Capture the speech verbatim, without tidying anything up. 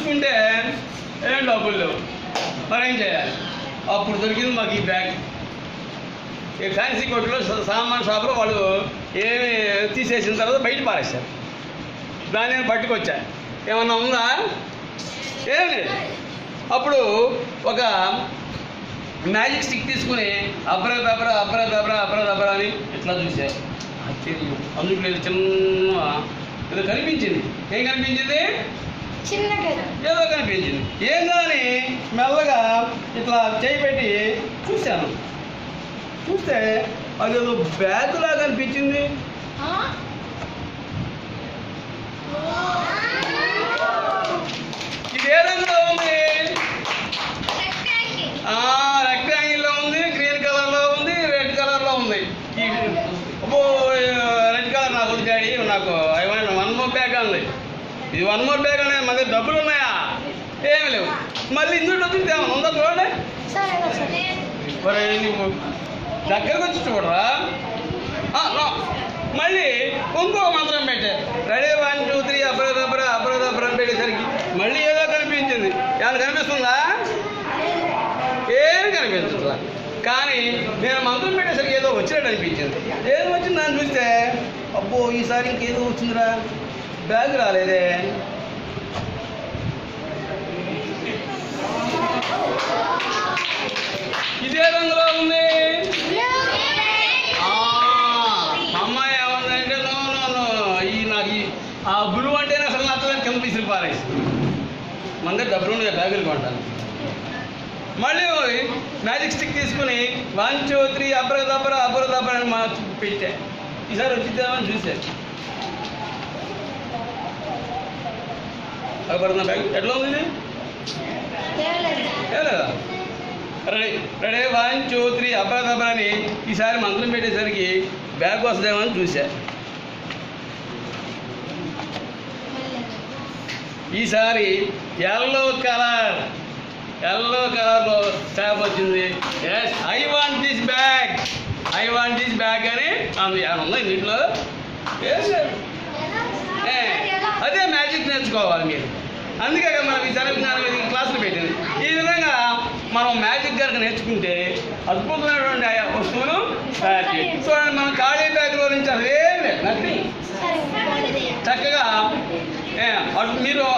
చూసుకుంటే ఏం డబ్బులు లేవు, మరేం చేయాలి? అప్పుడు దొరికింది మాకు ఈ బ్యాగ్. ఈ ఫ్యాన్సీ కొట్టులో సామాన్ షాపులో వాళ్ళు ఏమి తీసేసిన తర్వాత బయట పారేస్తారు. దాన్ని నేను పట్టుకొచ్చా, ఏమన్నా ఉందా? ఏం లేదు. అప్పుడు ఒక మ్యాజిక్ స్టిక్ తీసుకుని అబ్రా దబ్రా అబ్రా దబ్రా అబ్రా దబ్రా అని ఇట్లా చూసా. అందుకు లేదు, చిన్న ఏదో కనిపించింది. ఏం కనిపించింది? ఏదో కనిపించింది. ఏం కానీ మెల్లగా ఇట్లా చేయి పెట్టి చూశాను. చూస్తే అదేదో బ్యాగ్ లాగా అనిపించింది. ఇది ఏ రంగులో ఉంది? రెక్టాంగిల్లో ఉంది, గ్రీన్ కలర్లో ఉంది, రెడ్ కలర్లో ఉంది. ఈ రెడ్ కలర్ నాకు ఉంది డాడీ, నాకు I want one more bag ఉంది. ఇది వన్ మోర్ బ్యాగ్ అనే మన దగ్గర డబ్బులు ఉన్నాయా? ఏమి లేవు. మళ్ళీ ఇందులో డబ్బులు తేమన్నా ఉందా చూడండి. మరి నువ్వు దగ్గరకు వచ్చి చూడరా. మళ్ళీ ఇంకో మంత్రం పెట్టా, రెడీ వన్ టూ త్రీ అబ్రా దబ్రా అబ్రా దబ్రా అని పెట్టేసరికి మళ్ళీ ఏదో కనిపించింది. ఏమైనా కనిపిస్తుందా? ఏం కనిపించట్లా. కానీ నేను మంత్రం పెట్టేసరికి ఏదో వచ్చినట్టు అనిపించింది. ఏదో వచ్చింది దాన్ని చూస్తే అబ్బో ఈసారి ఇంకేదో వచ్చిందిరా, బ్యాగ్ రాలేదే. ఇదే రంగులో ఉంది. అమ్మాయి ఏమందంటే నో నో నో ఈ నాకు ఆ బ్లూ అంటేనే అసలు నచ్చదని కింద విసిరి పారేసి మన దగ్గర డబ్బులు ఉండే బ్యాగులు కొంటాను. మళ్ళీ మ్యాజిక్ స్టిక్ తీసుకుని వన్ టూ త్రీ అబ్ర దబ్ర అబ్ర దబ్ర అని మా పెట్టా. ఈసారి వచ్చిద్దామని చూసా. అబ్బరున్న బ్యాగ్ ఎట్లా ఉంది? లేదా ready ready one two three అబ్రా దబ్రా అని ఈసారి మంత్రం పెట్టేసరికి బ్యాగ్ వస్తుందేమో అని చూసా. ఈసారి ఎల్లో కలర్ ఎల్లో కలర్లో స్టాప్ వచ్చింది. Yes I want this bag, I want this bag అని అంది. ఉంది దీంట్లో అదే మ్యాజిక్ నేర్చుకోవాలి మీరు. అందుకే మనం ఈ జనవిజ్ఞానం క్లాసులు పెట్టింది. ఈ విధంగా మనం మ్యాజిక్ కనుక నేర్చుకుంటే అద్భుతమైనటువంటి వస్తువులు తయారు చేయాలి. సో మనం